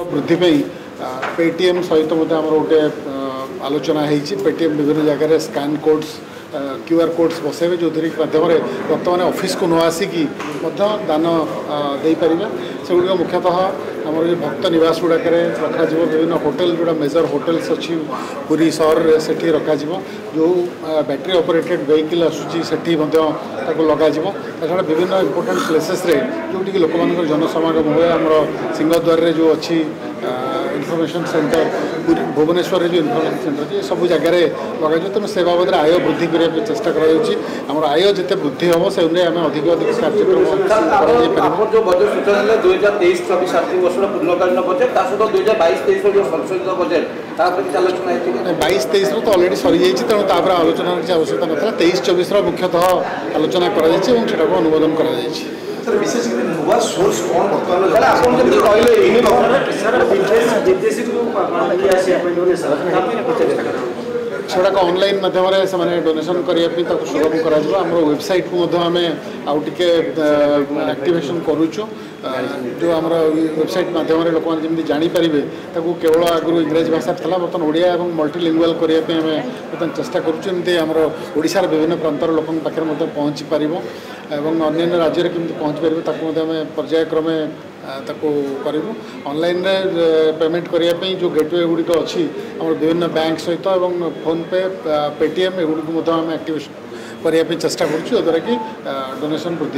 वृद्धि पेटीएम सहित आम गोटे आलोचना होती। पेटीएम विभिन्न जगह स्कैन कोड्स क्यूआर कोड्स बसैबे जो माध्यम बर्तमान ऑफिस को न आसिकी दान दे पारे से गुड़ मुख्यतः आम जो भक्त निवास गुड़ाक रखा विभिन्न होटेल जोड़ा मेजर होटेल्स अच्छी पुरी सहर से रखा जो बैटरी ऑपरेटेड व्हीकल आसूची से लग छड़ा विभिन्न इंपोर्टेंट प्लेसेस जो लोक जनसमागम हुए आम सिंहद्वार जो अच्छी इनफॉरमेशन सेंटर भुवनेश्वर जो इनफॉरमेशन सेंटर ये सब जगह लगे तेणु से बाबद आय वृद्धि करने चेष्टा कर आय जिते वृद्धि हम से आम अधिक अधिक कार्यक्रम जो बजट सूचना 2023-24 आर्थिक वर्ष पूर्णकालीन बजेट सहित 2022-23 जो संशोधित बजेट आलोचना 22-23 तो अलरेडी सरी जाइए तेणु आलोचना किसी आवश्यकता ना 23-24 मुख्यतः आलोचना कर अनुमोदन कर विशेष नुआ सोर्स कौन सेगुड़ाक ऑनलाइन माध्यम से डोनेशन करने सुलभ कर वेबसाइट को आउ टे एक्टिवेशन करुचु जो आम वेबसाइट माध्यम लोक मैंने जापर केवल आगुरी इंग्राजी भाषा था बर्तमान ओडिया और मल्टीलिंगुअल करने बर्तमान चेष्टा करुँचार ओडिशार विभिन्न प्रांतर लोक पाखे पहुँची पार और अन्य राज्य केमी पहुँची पार पर्यायक्रमे करूँ ऑनलाइन पेमेंट करने जो गेटवे गुड़िक अच्छी विभिन्न बैंक सहित फोन पे पेटीएम एगुड़ी आम एक्टिवेशन करने चेष्टा करा कि डोनेशन वृद्धि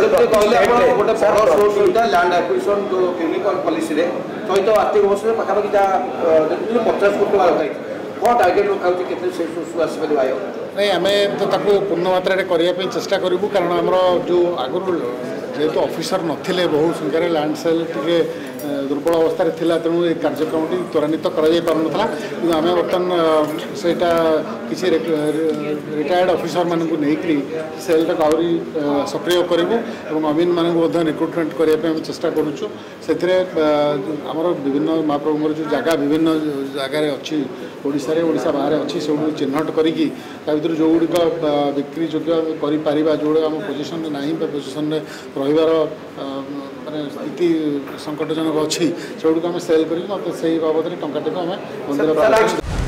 आर्थिक वर्ष पाखापाखि 50 कोटी टका टार्गेट रखा नहीं आम तो पूर्ण मात्रा करने चेष्टा करूँ कारण आमर जो आगुरी जेहेतु ऑफिसर नथिले बहु संख्यार लैंड सेल टे दुर्बल अवस्था थिला तेणु ये कार्यक्रम त्वरान्वित करा कि आम बर्तमान से किसी रिटायर्ड ऑफिसर मानक नहीं सेल टाक आहरी सक्रिय करूँ अमीन मानक रिक्रुटमेंट करने चेष्टा करुचु से आमर विभिन्न महाप्रभुर जो जगह विभिन्न जगार अच्छी ओडिशा बाहर अच्छी से चिन्हट करी जो गुड़िक बिक्री योग्य जो आम पोजिशन ना पोजिशन रहीबार माने स्थिति संकटजनक अच्छी से गुड़िक आम सेल कर बाबद टंका आम मंदिर